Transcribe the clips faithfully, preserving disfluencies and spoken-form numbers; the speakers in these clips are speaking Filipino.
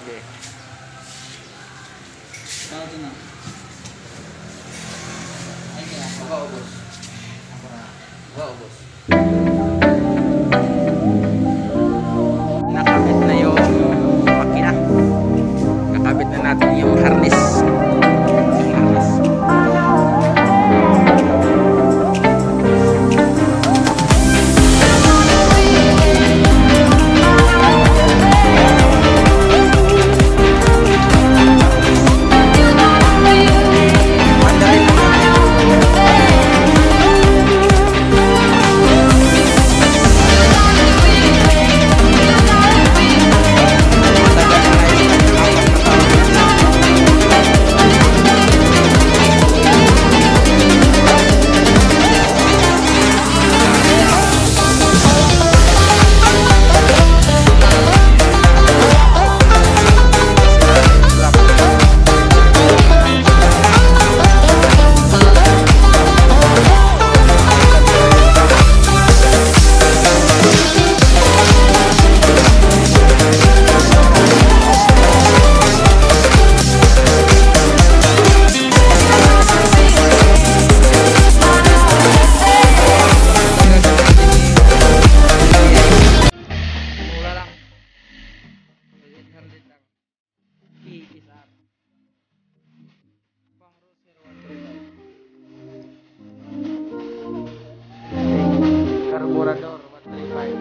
Sige. Saka ito na. Ay kaya. Baka ubos. Ako na. Baka ubos. Nakabit na yung makina. Nakabit na natin yung harness. Yung harness. Carburador one thirty-five.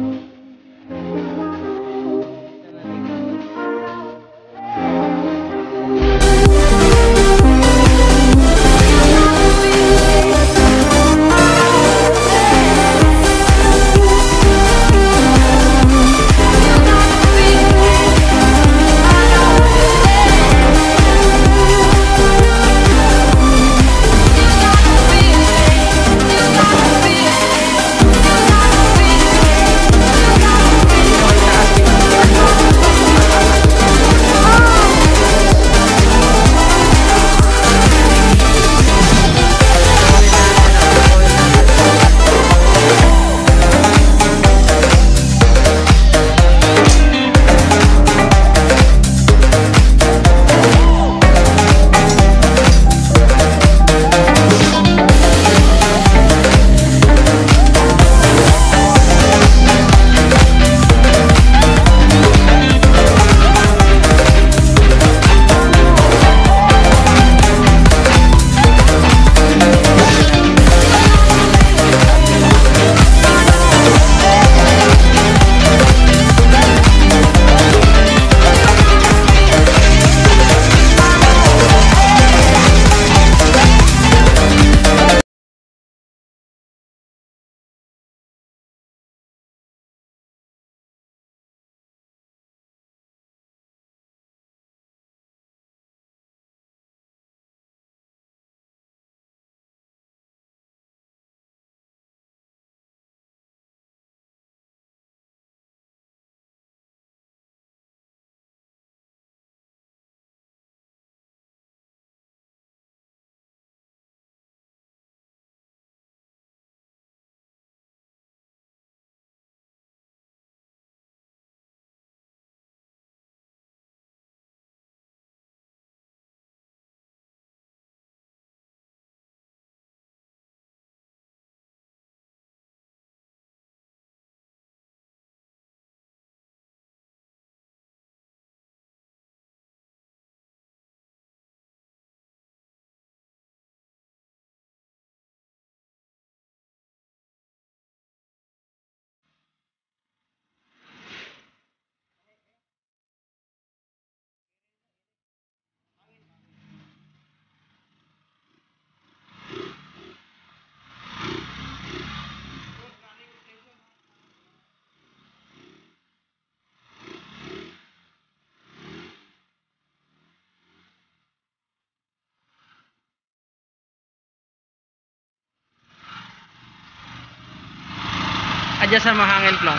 Adjust sa mahangin plong.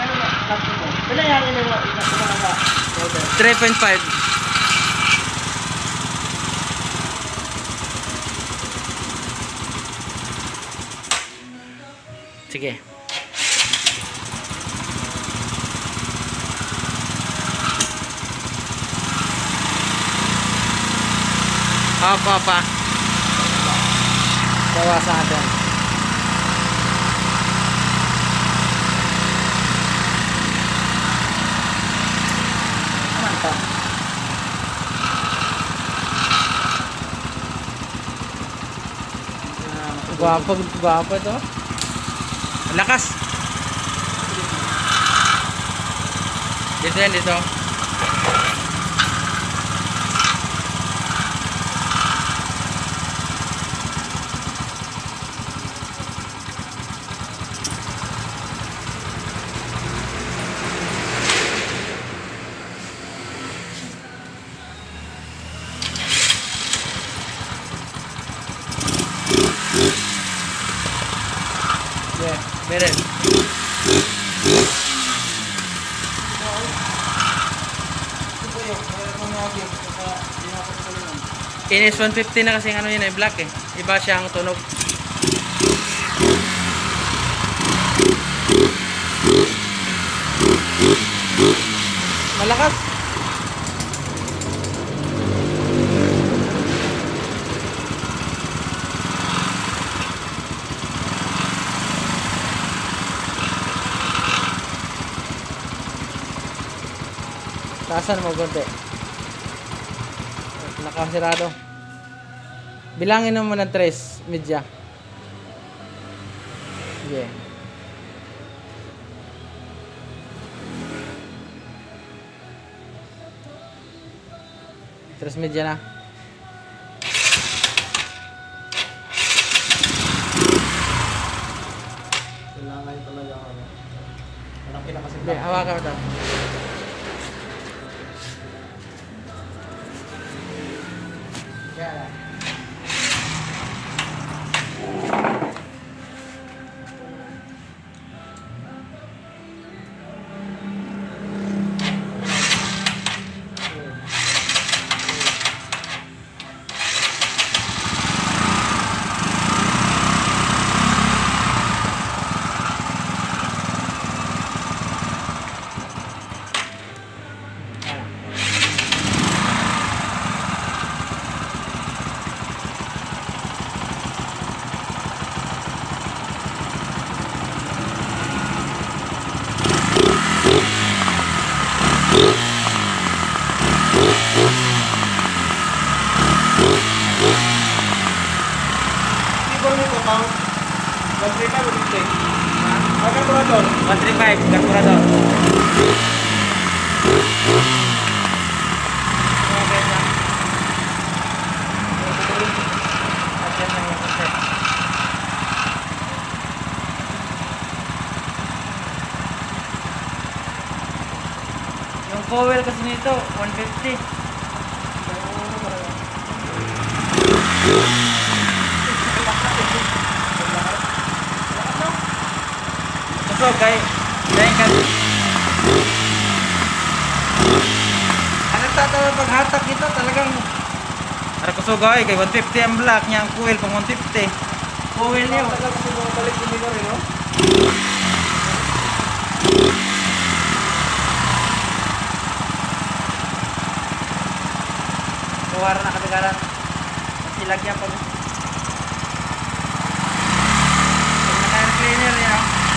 Wala yan yung mga three point five. Sige. Apa pa? Bawasan natin. Aman pa. Gwapo, gwapo to. Lakas. Dito yan, dito. Yeah, better. Inis one fifty na kasi ano yun ay black eh. Iba siya ang tunog. Malakas. Taasan mo konti. Nakasirado. Bilangin mo muna tres media. Yeah. Tres media na. Kailangan talaga ano. Malaki na kasi. Okay, hawakan mo ito. Yeah. one thirty-five o fifty? Ah, carburetor. one thirty-five, carburetor. Okay na. Ayan na yung concept. Yung coil kasi nito, one fifty. So guys, dahil kan ang nagtatawa paghatak dito talagang para ko so guys, kay one fifty ang black niya, ang coil pang one fifty. Coil niyo. Tagal kasi bumabalik yung minor, eh, no? Kawara na katagaran. Silagyan pag pag naka-air cleaner niya.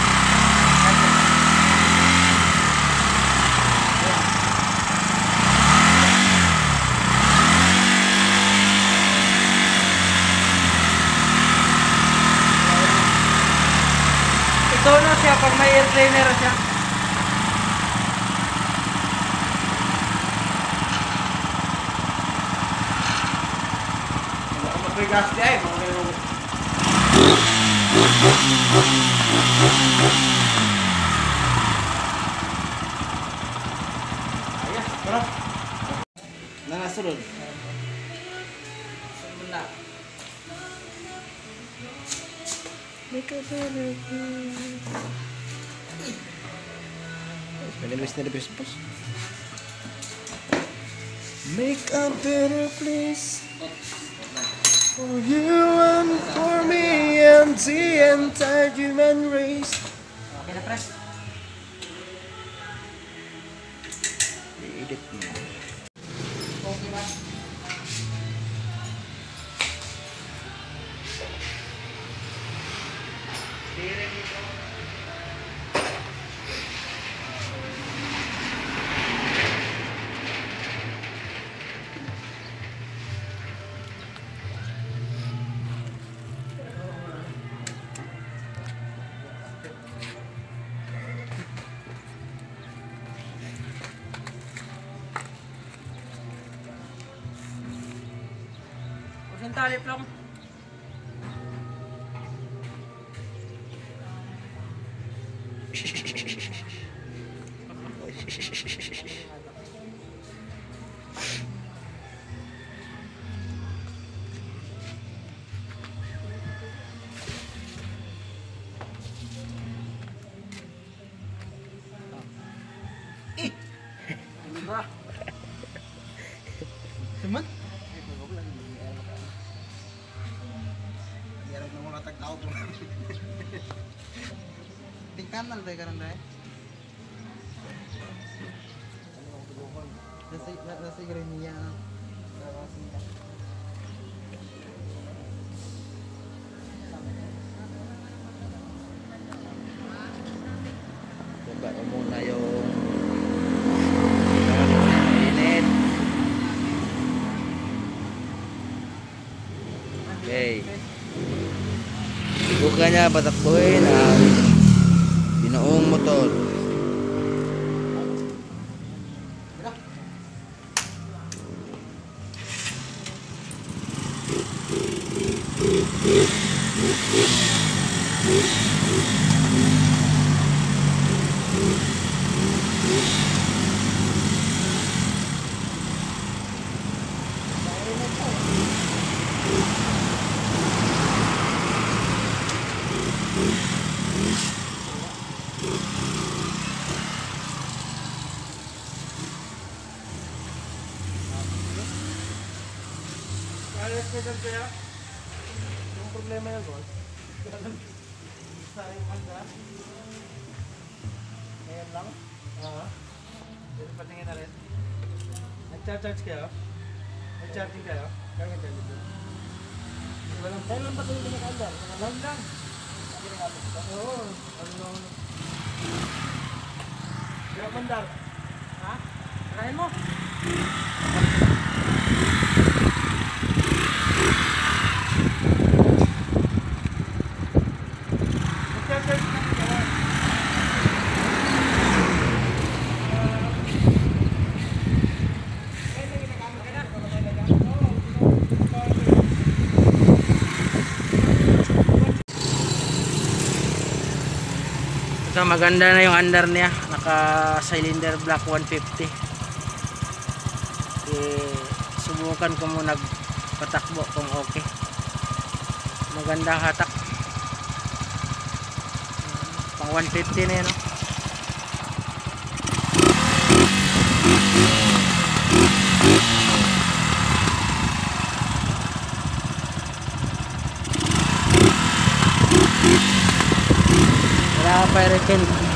Ito na siya pag may air cleaner siya. Mag-regas niya eh. Mga ganun. Ayos, bro. Nanasunod. Sunod na. Make a better place. Make a better place for you and for me and the entire human race. Okay na, press. I-edit mo. Okay ba? Yung tali plong. Diba? Teman? Biar mo mga tagtao ko. Tingkan na tayo karon dai. Nasi nasi gremiya. Coba mo muna yung init. Okay. Buka niya patakbuhin ang binoong motor. Ayos ko dyan kaya. Yung problema yan, boss. Sa yung handa. Ngayon lang. Oo. Dito patingin na rin. Nag-charge kayo? Nag-charging kayo? Kaya nga dyan dito. Walang kaya lang ba kayo pinakandar? Lang lang. Oo. Ano lang. Kaya mandar. Ha? Karahin mo. So maganda na yung under niya, naka cylinder block one fifty. Eh, subukan ko muna patakbo kung okay. Maganda hatak. Pang one fifty na yan, no? Wala pa rin.